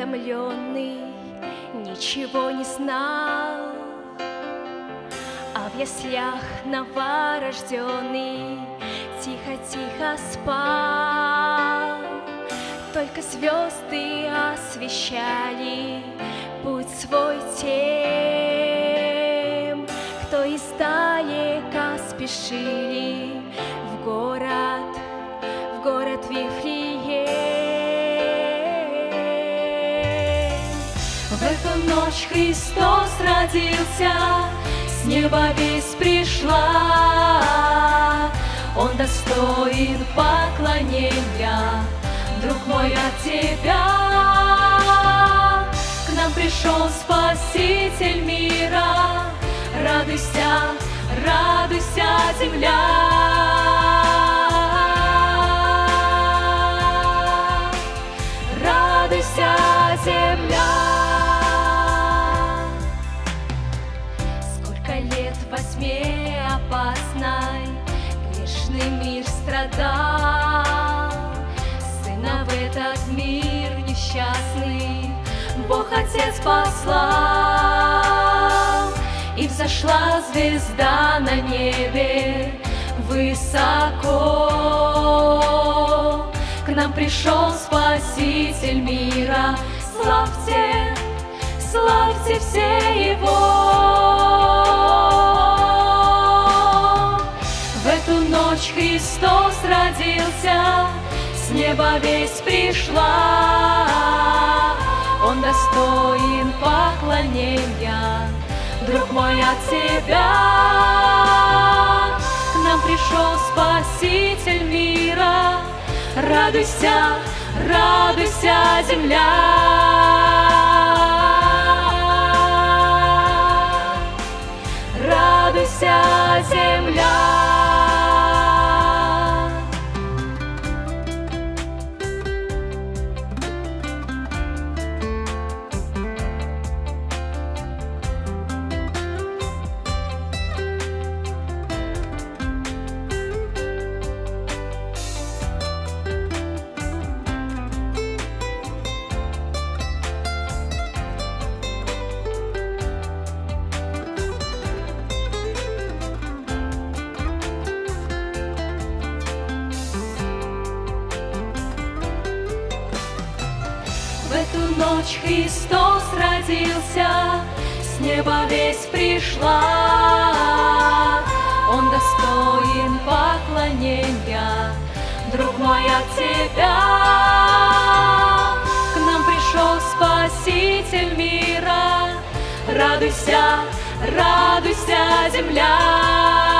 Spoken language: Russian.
утомленный, ничего не знал, а в яслях новорожденный тихо-тихо спал. Только звезды освещали путь свой тем, кто издалека спешили в город Вифлеем. В эту ночь Христос родился, с неба весть пришла. Он достоин поклонения, друг мой, от Тебя. К нам пришел Спаситель мира, радуйся, радуйся, земля. Радуйся, земля. Сколько лет во тьме опасной грешный мир страдал, Сына в этот мир несчастный Бог Отец послал. И взошла звезда на небе высоко. К нам пришел Спаситель мира, славьте, славьте все Его. В эту ночь Христос родился, с неба весть пришла. Он достоин поклонения, друг мой, от Тебя. К нам пришел Спаситель мира, радуйся, радуйся, земля. Радуйся, земля. В эту ночь Христос родился, с неба весть пришла. Он достоин поклонения, друг мой, от Тебя. К нам пришел Спаситель мира, радуйся, радуйся, земля.